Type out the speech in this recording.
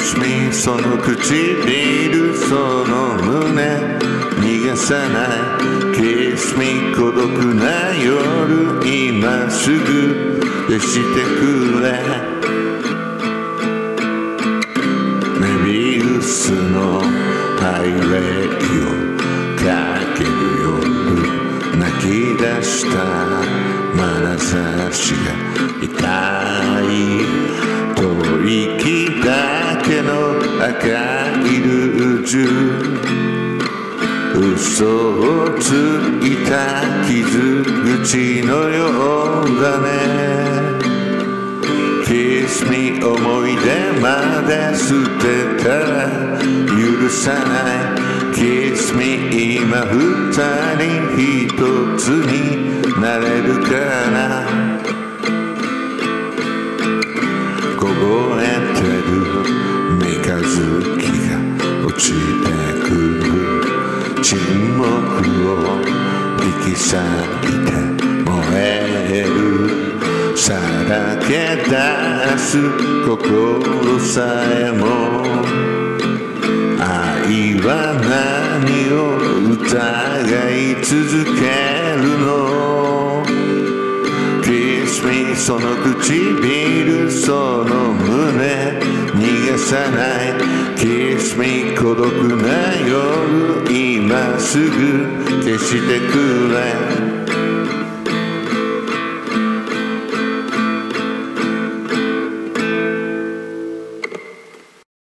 Kiss me その唇その胸逃がさない Kiss me 孤独な夜今すぐ消してくれメビウスのハイウェイをかける夜泣き出した眼差しが痛い吐息だけの赤いルージュ嘘をついた傷口のようだね Kiss me 思い出まで捨てたら許さない Kiss me 今二人一つになれるかな凍えてる三日月が落ちてくる沈黙を引き裂いて燃えるさらけ出す心さえも愛は何を疑い続けるの Kiss me その唇その胸逃がさない Kiss me 孤独な夜今すぐ消してくれ